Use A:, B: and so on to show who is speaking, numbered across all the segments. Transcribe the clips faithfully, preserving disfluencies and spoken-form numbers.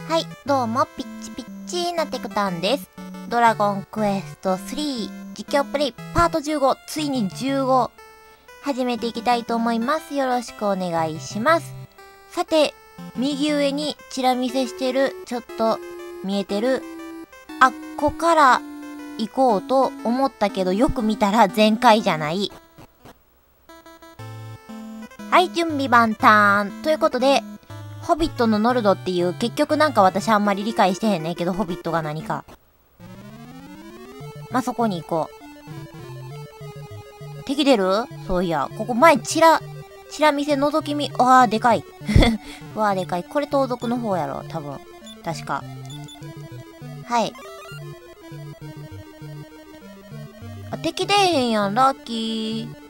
A: はい、どうも、ピッチピッチなテクタンです。ドラゴンクエストスリー実況プレイパートじゅうご、ついにじゅうご、始めていきたいと思います。よろしくお願いします。さて、右上にチラ見せしてる、ちょっと見えてる、あっこから行こうと思ったけど、よく見たら全開じゃない。はい、準備万端ということで、ホビットのノルドっていう、結局なんか私あんまり理解してへんねんけど、ホビットが何か。まあ、そこに行こう。敵出る？そういや、ここ前チラ、チラ見せ覗き見、わあ、でかい。わあ、でかい。これ盗賊の方やろ、多分。確か。はい。あ、敵出えへんやん、ラッキー。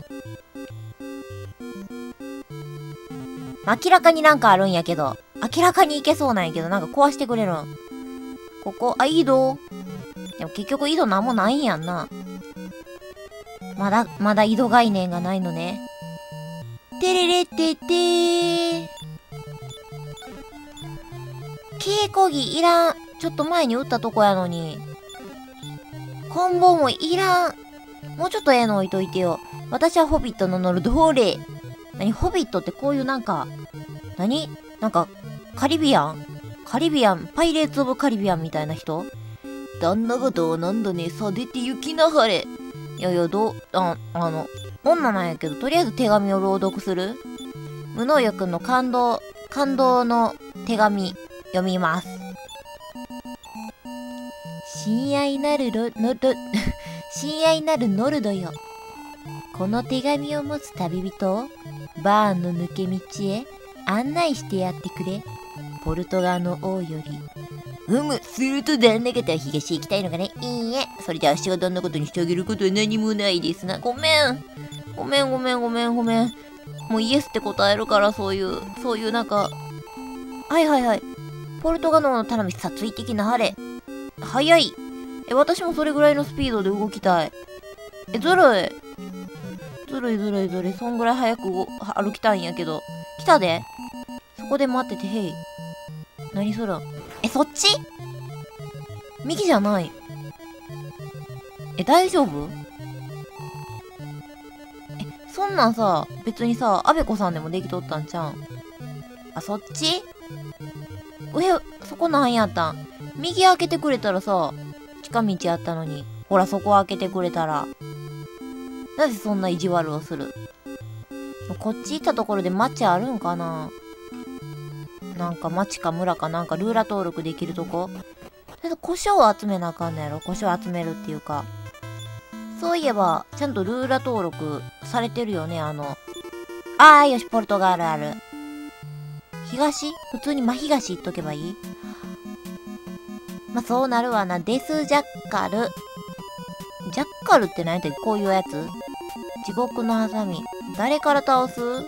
A: 明らかになんかあるんやけど。明らかにいけそうなんやけど、なんか壊してくれるん。ここ、あ、井戸？でも結局井戸なんもないんやんな。まだ、まだ井戸概念がないのね。てれれってってー。稽古着いらん。ちょっと前に撃ったとこやのに。コンボもいらん。もうちょっとええの置いといてよ。私はホビットのノルドーレ。何ホビットってこういうなんか、何なんか、カリビアンカリビアンパイレーツ・オブ・カリビアンみたいな人？旦那方はなんだね、さ出て行きなはれ。いやいや、どう、あ、あの、女なんやけど、とりあえず手紙を朗読する。無農薬の感動、感動の手紙、読みます。親愛なるロ、ノル、親愛なるノルドよ。この手紙を持つ旅人を、バーンの抜け道へ案内してやってくれ。ポルトガの王より。うむ、すると旦那方は東へ行きたいのかね。いいえ。それじゃあ私が旦那方にしてあげることは何もないですな。ごめん。ごめんごめんごめんごめん。もうイエスって答えるから、そういう、そういうなんか。はいはいはい。ポルトガの頼みさついてきなはれ。早い。え、私もそれぐらいのスピードで動きたい。え、ずるい。ずるいずるいずるい。そんぐらい早く歩きたいんやけど。来たで。そこで待ってて、へい。何するん？え、そっち？右じゃない。え、大丈夫？え、そんなんさ、別にさ、アベコさんでもできとったんちゃうん？あ、そっち？上、そこなんやったん？右開けてくれたらさ、近道やったのに。ほら、そこ開けてくれたら。なぜそんな意地悪をする？こっち行ったところで町あるんかな？なんか町か村かなんかルーラ登録できるとこ？胡椒を集めなあかんのやろ？胡椒集めるっていうか。そういえば、ちゃんとルーラ登録されてるよね、あの。あーよし、ポルトガルある。東？普通に真東行っとけばいい？まあ、そうなるわな。デスジャッカル。ジャッカルって何やったっけ？こういうやつ？地獄のハサミ。誰から倒す？と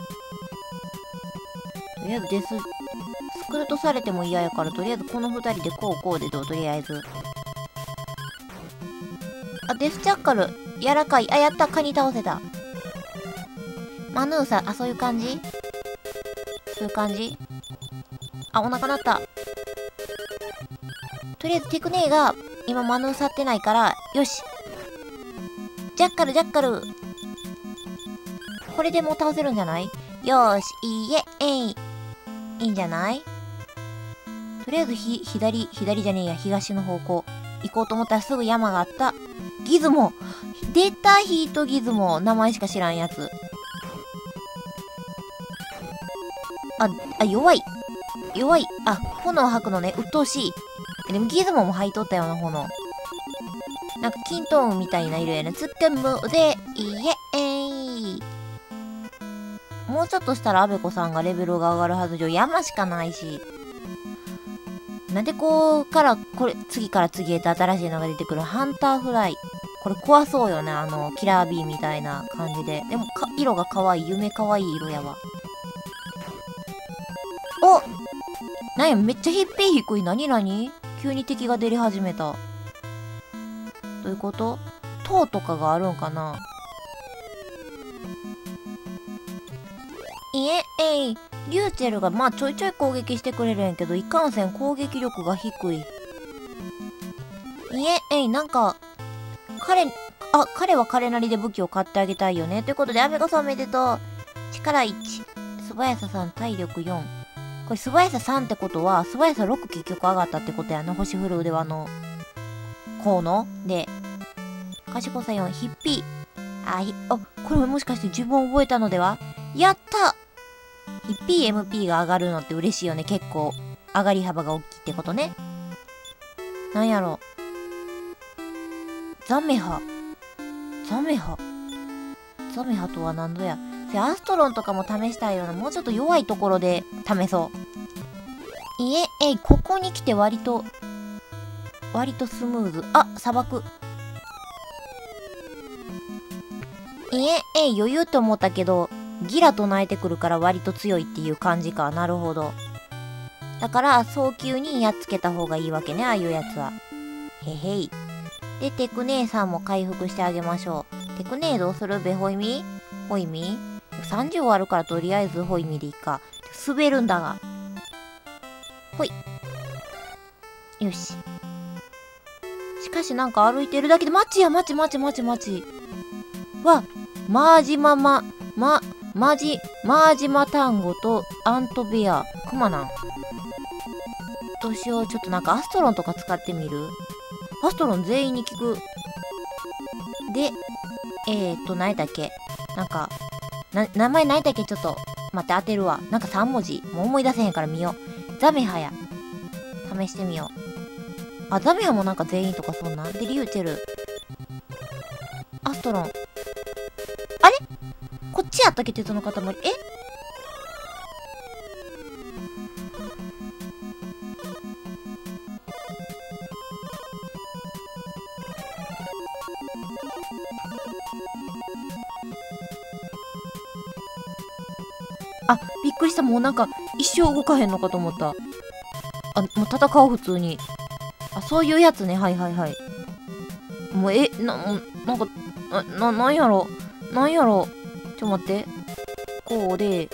A: りあえずデス、スクルトされても嫌やから、とりあえずこの二人でこうこうでどう？とりあえず。あ、デスジャッカル。柔らかい。あ、やった。カニ倒せた。マヌーサ。あ、そういう感じ？そういう感じ？あ、お腹鳴った。とりあえずテクネーが今マヌーサってないから、よし。ジャッカル、ジャッカル。これでもう倒せるんじゃない？よーし。いいえ、えい。いいんじゃない？とりあえずひ、左、左じゃねえや。東の方向。行こうと思ったらすぐ山があった。ギズモ。出たヒートギズモ。名前しか知らんやつ。あ、あ、弱い。弱い。あ、炎吐くのね。鬱陶しい。でもギズモも吐いとったような炎。なんかキントーンみたいな色やな。つかむで、いえ、えい。もうちょっとしたらアベコさんがレベルが上がるはずじゃ。山しかないし。なんでこうから、これ、次から次へと新しいのが出てくるハンターフライ。これ怖そうよね。あの、キラービーみたいな感じで。でもか、色が可愛い。夢可愛い色やわ。お！なんや、めっちゃヒッピー低い。なになに？急に敵が出り始めた。どういうこと？塔とかがあるんかな？いえ、えい。 リューチェルがまあちょいちょい攻撃してくれるんやけど、いかんせん攻撃力が低い。いえ、えい、なんか、彼、あ、彼は彼なりで武器を買ってあげたいよね。ということで、アメゴさんおめでとう。力いち。素早ささん、体力よん。これ素早ささんってことは、素早さろく結局上がったってことやな。星降る腕輪の、こうので、賢さよん、ヒッピー。あ、ひ、あ、これもしかして自分覚えたのでは？やった！ヒッピー エムピー が上がるのって嬉しいよね。結構、上がり幅が大きいってことね。なんやろ。ザメハ。ザメハ。ザメハとは何ぞや。で、アストロンとかも試したいような、もうちょっと弱いところで試そう。いえ、えい、ここに来て割と、割とスムーズ。あ、砂漠。いえ、えい、余裕って思ったけど、ギラ唱えてくるから割と強いっていう感じか。なるほど。だから、早急にやっつけた方がいいわけね、ああいうやつは。へへい。で、テク姉さんも回復してあげましょう。テク姉どうする？ベホイミ？ホイミ？さんじゅうあるからとりあえずホイミでいいか。滑るんだが。ほい。よし。しかしなんか歩いてるだけで、マチや、マチマチマチマチ。わ、マージママ、ま、マジ、マージマタンゴとアントベア、クマなん。どうしよう。ちょっとなんかアストロンとか使ってみる？アストロン全員に効く。で、えーと、何やったっけ？なんか、な、名前何やったっけ？ちょっと、待って当てるわ。なんかさん文字。もう思い出せへんから見よう。ザメハや。試してみよう。あ、ザメハもなんか全員とかそんな。で、リューチェル。アストロン。あれ？こっちやったっけ？鉄の塊。え？あ、びっくりした。もうなんか、一生動かへんのかと思った。あ、もう戦おう、普通に。あ、そういうやつね。はいはいはい。もう、え、な、なんか、な、な、なんやろ。なんやろ。ちょ、待って。こうで、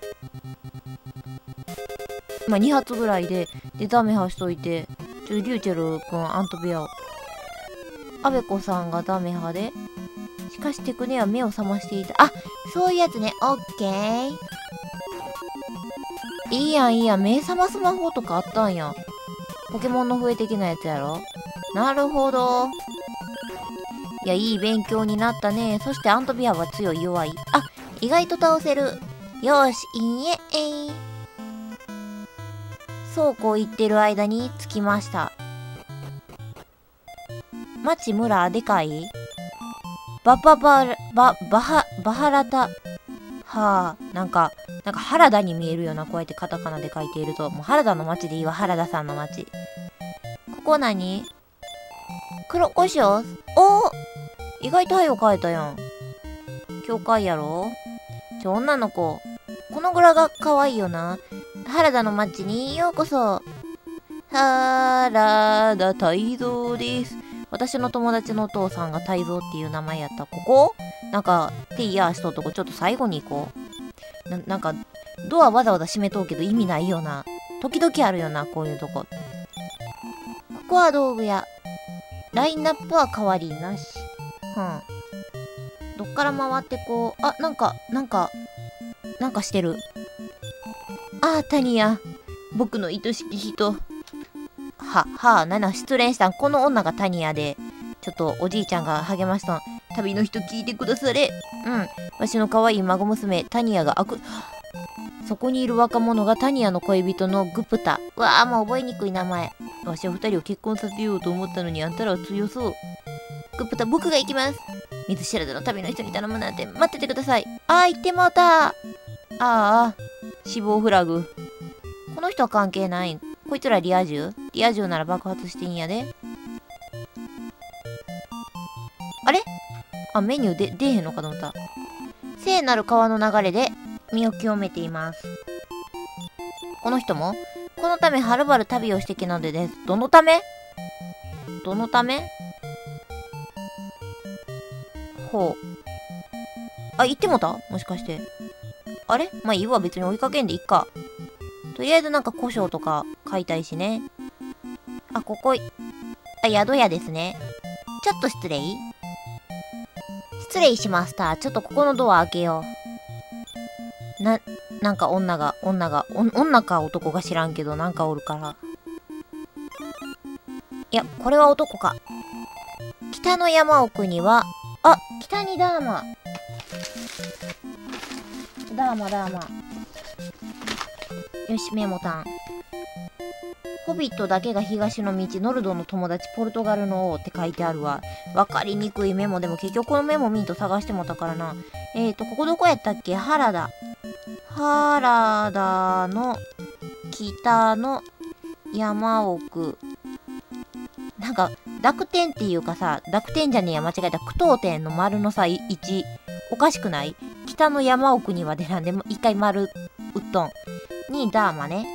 A: まあ、に発ぐらいで、で、ダメはしといて、ちょ、リューチェルくん、アントベアを。アベコさんがダメ派で、しかしテクネは目を覚ましていた。あ、そういうやつね。オッケー。いいやんいいやん。目覚ます魔法とかあったんや。ポケモンの笛的なやつやろ？なるほど。いや、いい勉強になったね。そしてアントビアは強い弱い。あ、意外と倒せる。よーし、いいえ、えい。そうこう言ってる間に着きました。町村でかい？バババラ、バ、バハ、バハラタ。はあ、なんか、なんか原田に見えるような、こうやってカタカナで書いていると。もう原田の町でいいわ、原田さんの町。ここ何？黒胡椒？おー！意外と早く変えたやん。教会やろ？ちょ、女の子。この柄が可愛いよな。原田の町にようこそ。原田泰造です。私の友達のお父さんが泰造っていう名前やった。ここ？なんか、手いやーしとっとこ、ちょっと最後に行こう。な、なんか、ドアわざわざ閉めとうけど意味ないよな。時々あるよな、こういうとこ。ここは道具屋。ラインナップは変わりなし。うん。どっから回ってこう。あ、なんか、なんか、なんかしてる。ああ、タニア。僕の愛しき人。は、はあ、なな、失恋したん。この女がタニアで、ちょっとおじいちゃんが励ましたん。旅の人聞いてくだされ。うん。わしの可愛い孫娘、タニアが悪、そこにいる若者がタニアの恋人のグプタ。うわあ、もう覚えにくい名前。わしは二人を結婚させようと思ったのにあんたらは強そう。グプタ、僕が行きます。水知らずの旅の人に頼むなんて待っててください。ああ、行ってもうた。ああ、死亡フラグ。この人は関係ない。こいつらリア充？リア充なら爆発していいんやで。あれ？あ、メニューで出えへんのかと思った。聖なる川の流れで身を清めています。この人もこのためはるばる旅をしてきたのでです。どのため？どのため？ほう。あ、行ってもた？もしかして。 あれまあいいわ、別に追いかけんでいっか。とりあえずなんか胡椒とか買いたいしね。あ、ここ、あ、宿屋ですね。ちょっと失礼失礼しました。ちょっとここのドア開けよう。な、なんか女が、女が、お女か男か知らんけど、なんかおるから。いや、これは男か。北の山奥には、あ、北にダーマ。ダーマ、ダーマ。よし、メモタン。ホビットだけが東の道、ノルドの友達、ポルトガルの王って書いてあるわ。わかりにくいメモでも結局このメモミント探してもたからな。えーと、ここどこやったっけ？原田。原田の北の山奥。なんか、濁点っていうかさ、濁点じゃねえや、間違えた。句読点の丸のさ、位置、おかしくない？北の山奥にはでなんで、一回丸、うっとん。に、ダーマね。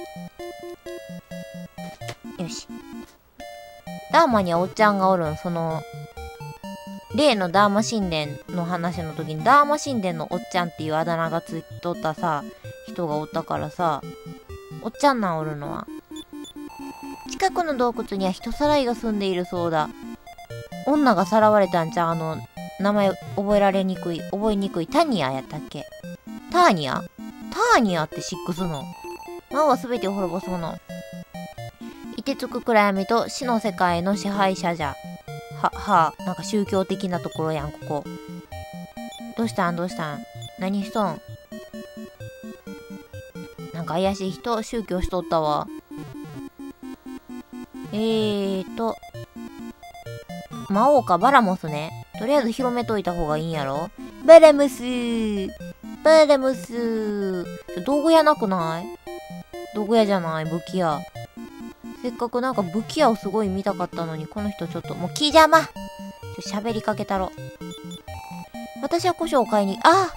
A: よし。ダーマにはおっちゃんがおるん。その、例のダーマ神殿の話の時に、ダーマ神殿のおっちゃんっていうあだ名がついとったさ、人がおったからさ、おっちゃんなんおるのは。近くの洞窟には人さらいが住んでいるそうだ。女がさらわれたんじゃん。あの、名前覚えられにくい、覚えにくい。タニアやったっけ？ターニア？ターニアってシックスの。魔王は全てを滅ぼすもの。凍てつく暗闇と死の世界の支配者じゃ。は、はあ、なんか宗教的なところやん、ここ。どうしたんどうしたん何しとん？なんか怪しい人、宗教しとったわ。えーと。魔王か、バラモスね。とりあえず広めといた方がいいんやろ？バラモスーバラモスー道具屋なくない？道具屋じゃない武器屋。せっかくなんか武器屋をすごい見たかったのに、この人ちょっと、もう気邪魔！ちょ、喋りかけたろ。私は胡椒を買いに、あ！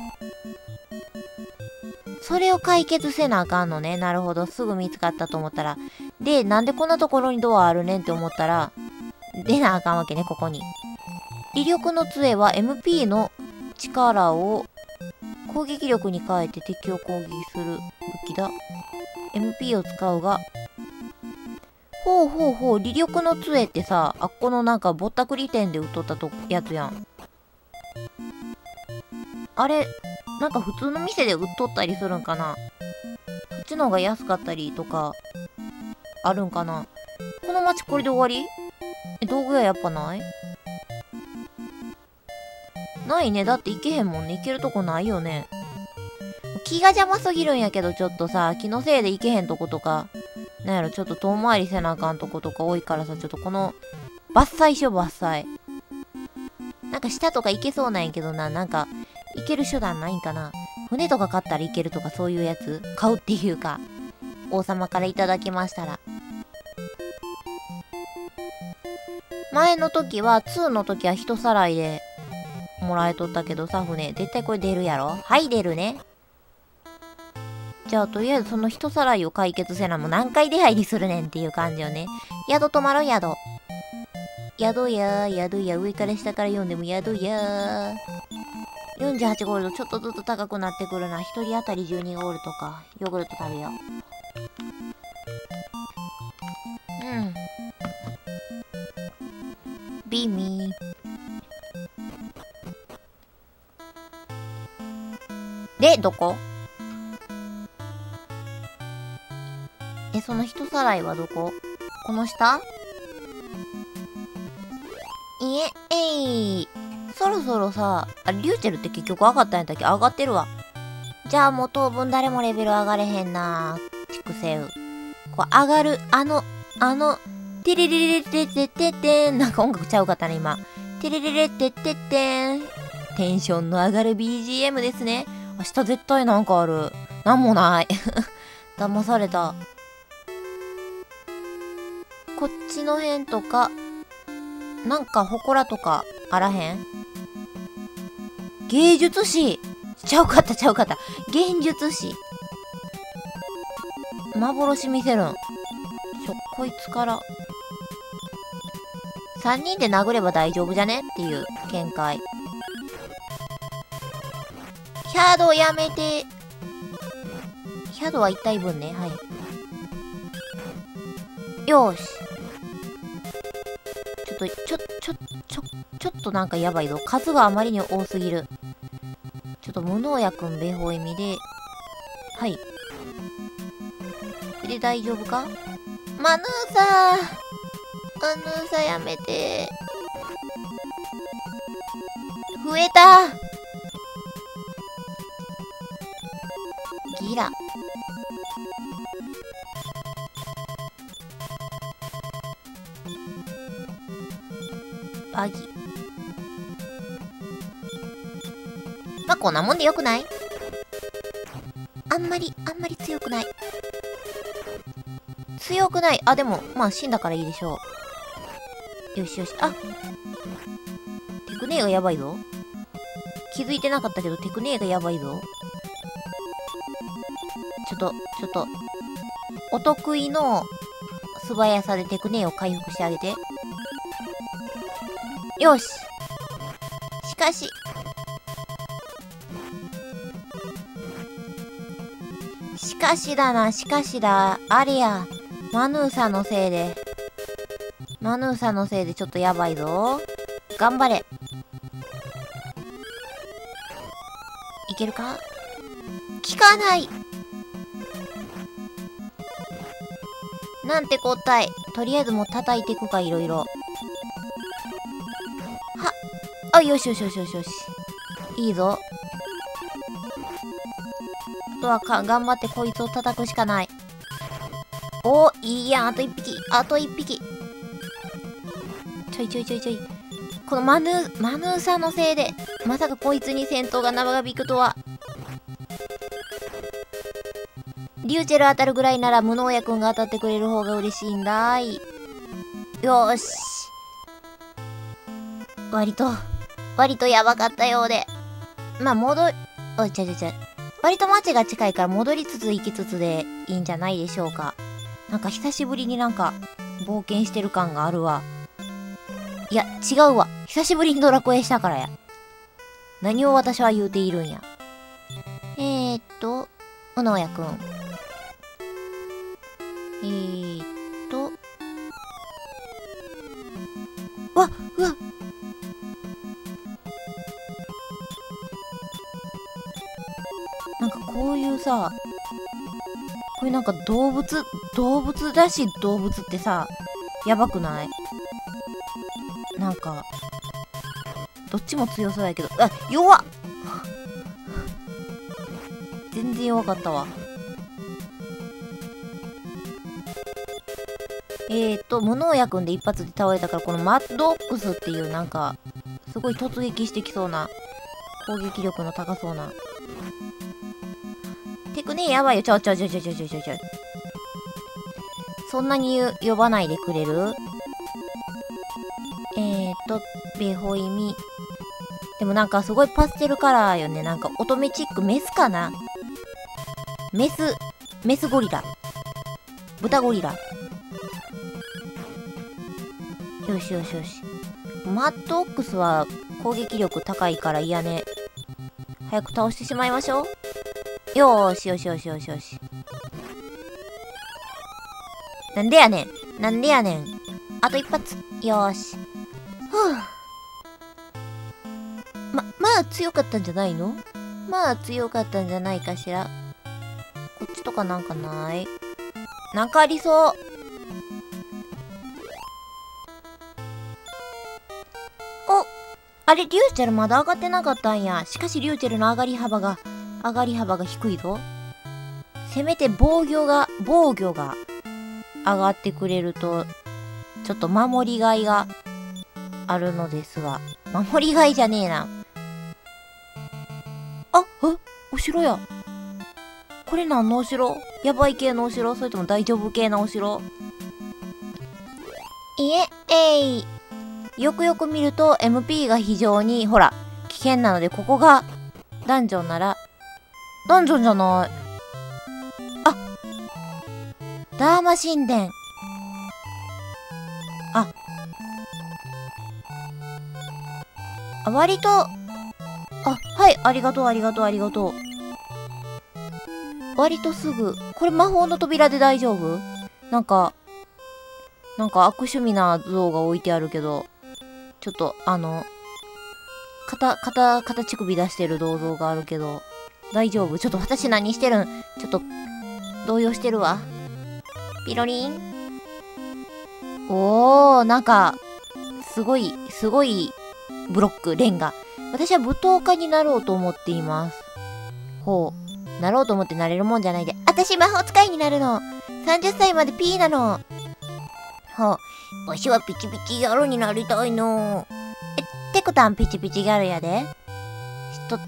A: それを解決せなあかんのね。なるほど。すぐ見つかったと思ったら。で、なんでこんなところにドアあるねんって思ったら、出なあかんわけね、ここに。威力の杖は エムピー の力を攻撃力に変えて敵を攻撃する武器だ。エムピー を使うが、ほうほうほう、威力の杖ってさ、あっこのなんかぼったくり店で売っとったとやつやん。あれ、なんか普通の店で売っとったりするんかな？そっちの方が安かったりとか、あるんかな？この街これで終わり？え、道具屋やっぱない？ないね。だって行けへんもんね。行けるとこないよね。気が邪魔すぎるんやけど、ちょっとさ、気のせいで行けへんとことか、なんやろ、ちょっと遠回りせなあかんとことか多いからさ、ちょっとこの、伐採しよう、伐採。なんか下とか行けそうなんやけどな、なんか、行ける手段ないんかな。船とか買ったら行けるとかそういうやつ買うっていうか、王様からいただきましたら。前の時は、にの時は人さらいでもらえとったけどさ、船。絶対これ出るやろ？はい、出るね。じゃあ、とりあえずその人さらいを解決せなもう何回出入りするねんっていう感じよね。宿泊まろ、宿。宿やー、宿や、上から下から読んでも宿やー。よんじゅうはちゴールド、ちょっとずつ高くなってくるな。ひとり当たりじゅうにゴールドか。ヨーグルト食べよう。うん。ビミー。で、どこ？え、その人さらいはどこ？この下？いえ、えい。そろそろさ、あれ、リューチェルって結局上がったんやったっけ？上がってるわ。じゃあもう当分誰もレベル上がれへんなー。ちくせう。こう、上がる、あの、あの、テレレレテテテテン。なんか音楽ちゃうかったね、今。テレレレテテテン。テンションの上がる ビージーエム ですね。明日絶対なんかある。なんもない。騙された。こっちの辺とか、なんか祠とかあらへん？芸術師ちゃうかったちゃうかった。現術師。幻見せるん。ちょ、こいつから。三人で殴れば大丈夫じゃねっていう見解。キャードやめて。 キャドはいったいぶんね。はい。よーし。ちょっと、ちょ、ちょ、ちょ、ちょっとなんかやばいぞ。数があまりに多すぎる。ちょっと無農薬んべほ意味で。はい。これで大丈夫か？マヌーサーマヌーサーやめて。増えたギラ。バギ。まあ、こんなもんでよくない？あんまり、あんまり強くない。強くない。あ、でも、まあ死んだからいいでしょう。よしよし。あ、テクネーがやばいぞ。気づいてなかったけど、テクネーがやばいぞ。ちょっと、ちょっと、お得意の素早さでテクネーを回復してあげて。よし。しかし、しかしだな、しかしだ。あれや、マヌーサのせいで。マヌーサのせいでちょっとやばいぞ。頑張れ。いけるか？効かない。なんてこったい。とりあえずもう叩いていくか、いろいろ。は。あ、よしよしよしよしよし。いいぞ。あとはか、頑張ってこいつを叩くしかない。お、いいやん。あと一匹。あと一匹。ちょいちょいちょいちょい。このマヌー、マヌーさんのせいで、まさかこいつに戦闘が長引くとは。リューチェル当たるぐらいなら無農薬が当たってくれる方が嬉しいんだい。よーし。割と、割とやばかったようで。まあ、戻り、おい、ちゃちゃちゃ。割と街が近いから戻りつつ行きつつでいいんじゃないでしょうか。なんか久しぶりになんか冒険してる感があるわ。いや、違うわ。久しぶりにドラクエしたからや。何を私は言うているんや。えーっと、無農薬くん。えーっと。わ、うわ。なんかこういうさ、これなんか動物、動物らしい動物ってさ、やばくない？なんか、どっちも強そうやけど、あ、弱っ全然弱かったわ。えーと、無農薬んで一発で倒れたから、このマッドオックスっていうなんか、すごい突撃してきそうな、攻撃力の高そうな。テクねやばいよ。ちょちょちょちょちょちょちょちょ。そんなに呼ばないでくれる？えーと、ベホイミ。でもなんかすごいパステルカラーよね。なんか乙女チック。メスかな？メス、メスゴリラ。豚ゴリラ。よしよしよし。マッドオックスは攻撃力高いから嫌ね。早く倒してしまいましょう。よーしよしよしよしよし。なんでやねん。なんでやねん。あと一発。よーし。ふぅ。ま、まあ強かったんじゃないの？まあ強かったんじゃないかしら。こっちとかなんかない？なんかありそう。お、あれ、リューチェルまだ上がってなかったんや。しかしリューチェルの上がり幅が、上がり幅が低いぞ。せめて防御が、防御が上がってくれると、ちょっと守りがいがあるのですが。守りがいじゃねえな。あ、え、お城や。これ何のお城？やばい系のお城？それとも大丈夫系なお城？いえ、えい。よくよく見ると エムピー が非常に、ほら、危険なので、ここがダンジョンなら、ダンジョンじゃない。あ、ダーマ神殿。あ、あ、割と、あ、はい、ありがとう、ありがとう、ありがとう。 割とすぐ。これ魔法の扉で大丈夫？なんか、なんか悪趣味な像が置いてあるけど、ちょっと、あの、肩、肩、肩乳首出してる銅像があるけど、大丈夫？ちょっと私何してるん？ちょっと、動揺してるわ。ピロリン。おー、なんか、すごい、すごい、ブロック、レンガ。私は舞踏家になろうと思っています。ほう。なろうと思ってなれるもんじゃないで。私魔法使いになるの。さんじゅっさいまで P なの。ほう。わしはピチピチギャルになりたいの。え、テクタンピチピチギャルやで。知っとった？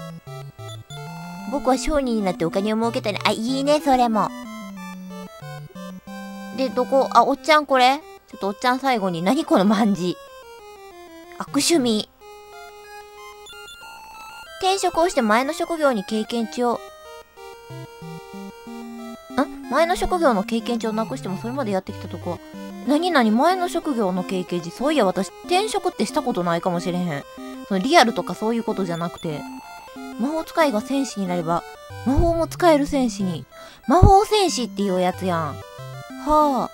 A: 僕は商人になってお金を儲けたいね。あ、いいね、それも。で、どこ、あ、おっちゃんこれ？ちょっとおっちゃん最後に、何この万字。悪趣味。転職をして前の職業に経験値を、ん？前の職業の経験値をなくしてもそれまでやってきたとこは、なになに前の職業の経験値。そういや私転職ってしたことないかもしれへん。そのリアルとかそういうことじゃなくて、魔法使いが戦士になれば、魔法も使える戦士に。魔法戦士っていうやつやん。はあ。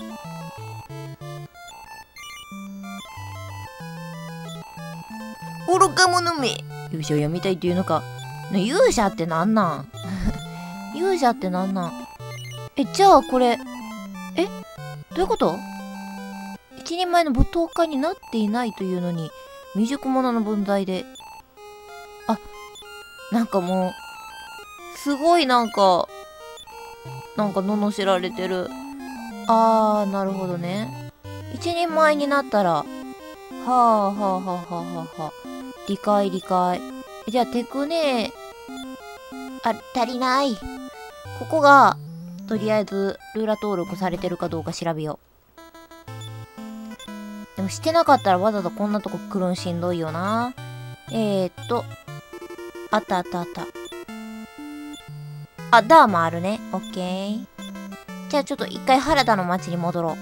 A: 愚か者め。勇者をやみたいっていうのか。ね、勇者ってなんなん勇者ってなんなんえ、じゃあこれ、えどういうこと？一人前の舞踏家になっていないというのに、未熟者の分際で。あ、なんかもう、すごいなんか、なんか罵られてる。あー、なるほどね。一人前になったら、はあはあはあはあはあはあ。理解理解。じゃあテクネあ、足りない。ここが、とりあえず、ルーラ登録されてるかどうか調べよう。でもしてなかったらわざわざこんなとこ来るんしんどいよな。えーっと、あったあったあった。あ、ダーもあるね。オッケー。じゃあちょっと一回原田の町に戻ろ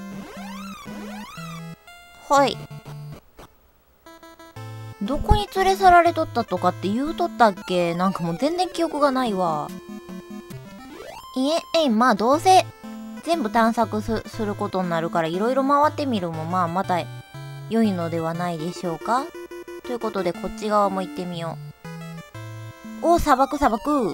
A: う。はい。どこに連れ去られとったとかって言うとったっけ？なんかもう全然記憶がないわ。いえ、えい、まあどうせ全部探索す、することになるからいろいろ回ってみるもまあまた良いのではないでしょうか。ということでこっち側も行ってみよう。お、砂漠砂漠。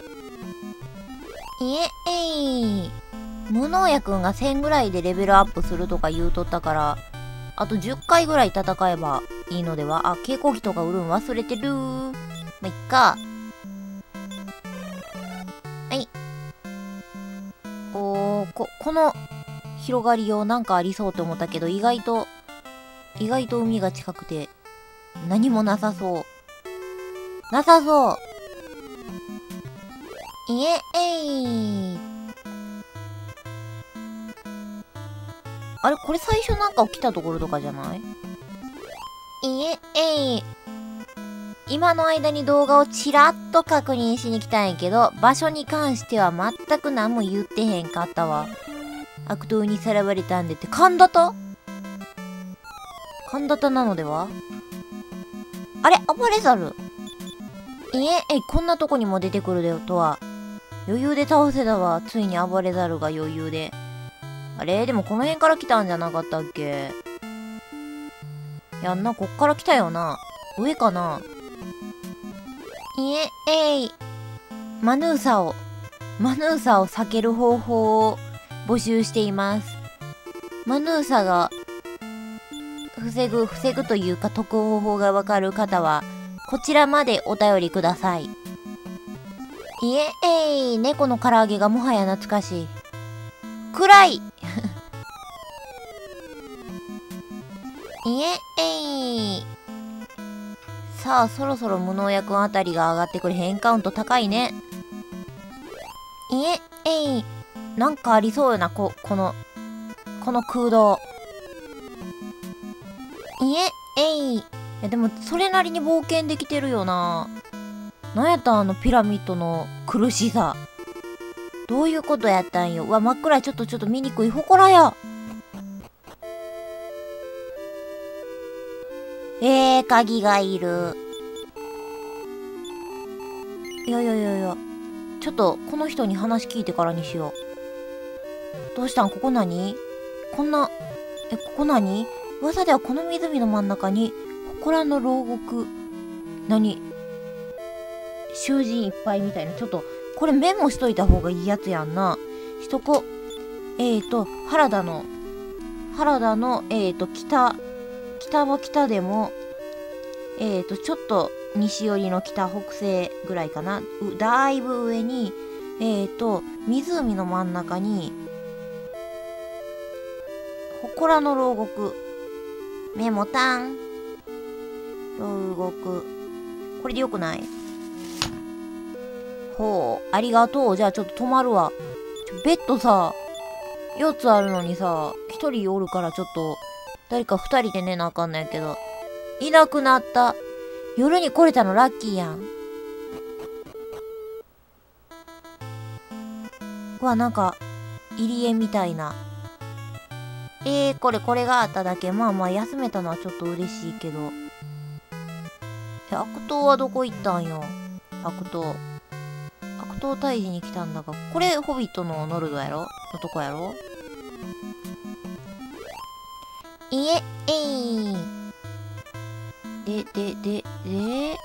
A: いえ、えい。無農薬くんがせんぐらいでレベルアップするとか言うとったから、あとじゅっかいぐらい戦えばいいのでは？あ、蛍光器とか売るん忘れてるー。まあ、いっか。はい。おー、こ、この広がりようなんかありそうと思ったけど、意外と、意外と海が近くて、何もなさそう。なさそう。いえ、えい。あれこれ最初なんか起きたところとかじゃない？いえ、えい。今の間に動画をちらっと確認しに来たんやけど、場所に関しては全く何も言ってへんかったわ。悪党にさらわれたんでって、神田田神田田なのでは？あれ暴れザル。いえ、えい、こんなとこにも出てくるでよとは。余裕で倒せたわ。ついに暴れザルが余裕で。あれでもこの辺から来たんじゃなかったっけ？やんな、こっから来たよな。上かな？いえ、えい。マヌーサを、マヌーサを避ける方法を募集しています。マヌーサが、防ぐ、防ぐというか解く方法がわかる方は、こちらまでお便りください。いえ、えい。猫の唐揚げがもはや懐かしい。暗いいえ、えい。さあ、そろそろ無農薬あたりが上がってくる。変カウント高いね。いえ、えい。なんかありそうよな、こ、この、この空洞。いえ、えい。いや、でも、それなりに冒険できてるよな。なんやったんあのピラミッドの苦しさ。どういうことやったんよ。うわ、真っ暗い。ちょっとちょっと見にくい。ほこらや。えー、鍵がいる。いやいやいやいや。 ちょっとこの人に話聞いてからにしよう。どうしたん？ここ何？こんな、え、ここ何？噂ではこの湖の真ん中に、祠の牢獄。何？囚人いっぱいみたいな。ちょっと、これメモしといた方がいいやつやんな。しとこ。えーと、原田の、原田の、えーと、北、北は北でも、えーと、ちょっと西寄りの北北西ぐらいかな。うだいぶ上に、えーと、湖の真ん中に、祠の牢獄。メモタン。牢獄。これでよくない？ほう、ありがとう。じゃあちょっと泊まるわ。ちょベッドさ、よっつあるのにさ、ひとりおるからちょっと、誰かふたりで寝なあかんのやけど。いなくなった。夜に来れたのラッキーやん。うわ、なんか、入り江みたいな。えー、これ、これがあっただけ。まあまあ、休めたのはちょっと嬉しいけど。え、悪党はどこ行ったんよ。悪党。悪党退治に来たんだが、これ、ホビットのノルドやろのとこやろ？いえ、えい。で、で、で、で、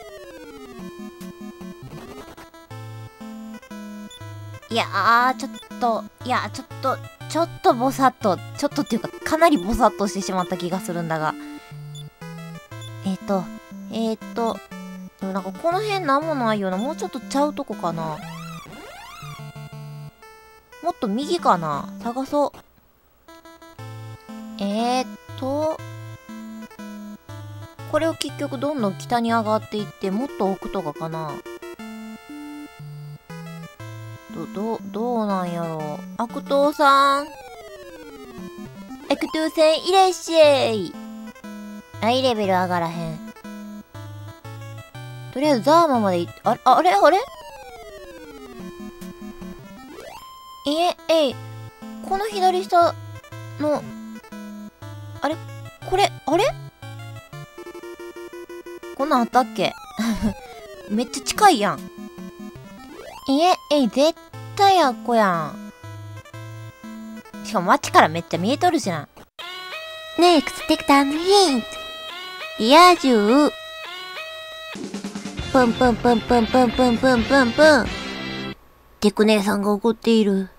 A: いやー、ちょっと、いや、ちょっと、ちょっとぼさっと、ちょっとっていうか、かなりぼさっとしてしまった気がするんだが。えっと、えっと、でもなんかこの辺なんもないよな。もうちょっとちゃうとこかな。もっと右かな。探そう。えー、っと、これを結局どんどん北に上がっていって、もっと奥とかかな。ど、ど、どうなんやろう。悪党さん。悪党さんいらっしゃい。あいレベル上がらへん。とりあえずザーマまでい、あれ、あれあれいえ、えい。この左下の、あれこれ、あれこんなんあったっけめっちゃ近いやん。いえ、えい、絶対あっこやん。しかも街からめっちゃ見えとるじゃん。Next, take time hint. リア充。プンプンプンプンプンプンプンプンプン。テク姉さんが怒っている。